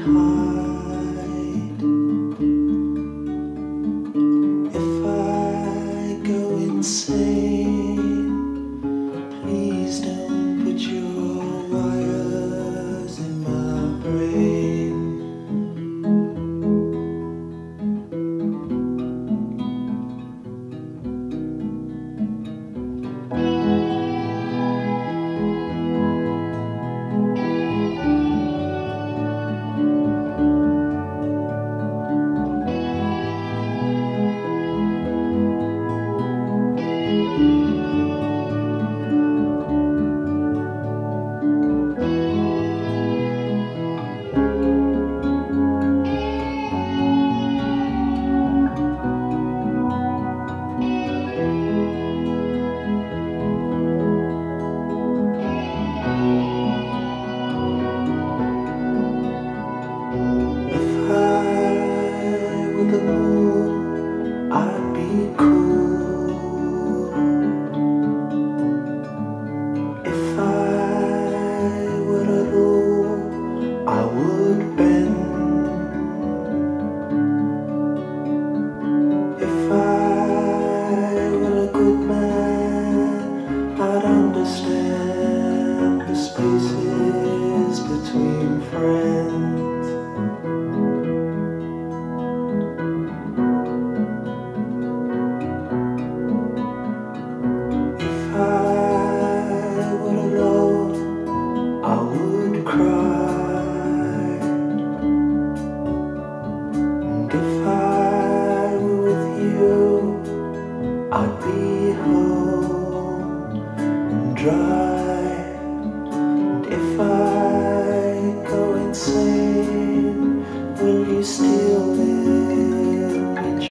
hide. If I go insane, please don't put your wires in my brain. With the moon, I'd be cool. If I were to rule, I would bend. If I were a good man, I'd understand the spaces between friends. I would cry, and if I were with you, I'd be home and dry. And if I go insane,